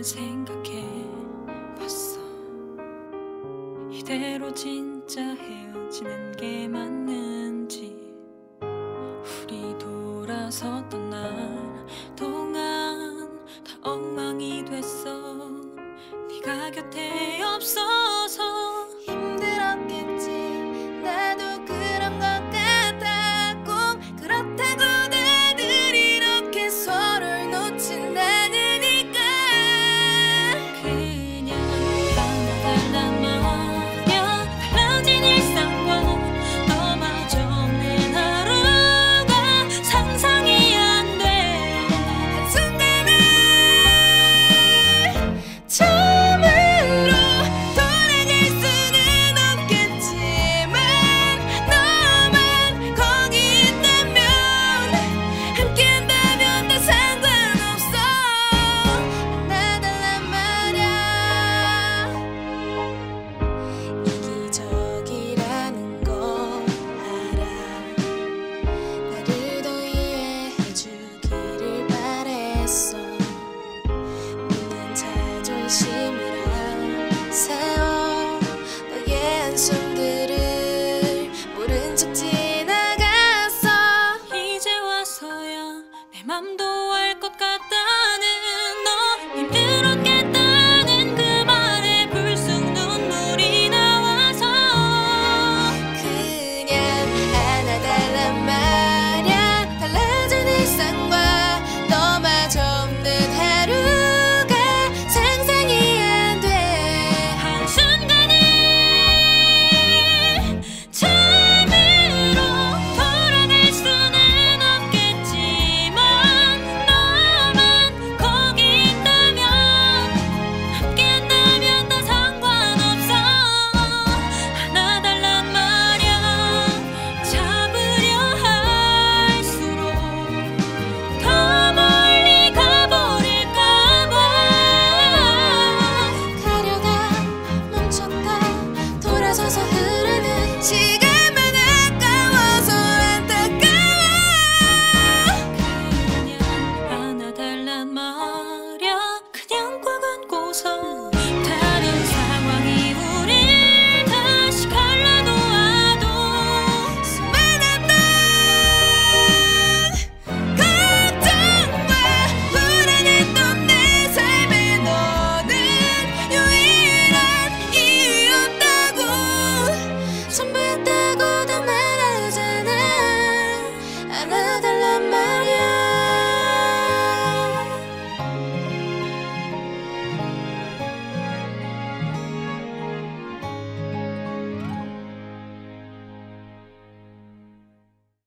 생각해봤어. 이대로 진짜 헤어지는 게 맞는지. 우리 돌아섰던 날 동안 다 엉망이 됐어. 네가 곁에 없어서 힘들었겠지. 나도 그런 것 같아. 꼭 그렇다고 다들 이렇게 서로를 놓친다느니까. 그냥 달라달란 마냥 달라진 일상과 너마저 없는 하루가 상상이 안 돼. 한순간에 처음으로 돌아갈 수는 없겠지만 너만 거기 있다면 함께한다면 다 상관없어. 나달란 말야. 이기적이라는 거 알아. 나를 더 이해해주기를 바랬어. 묻는 자존심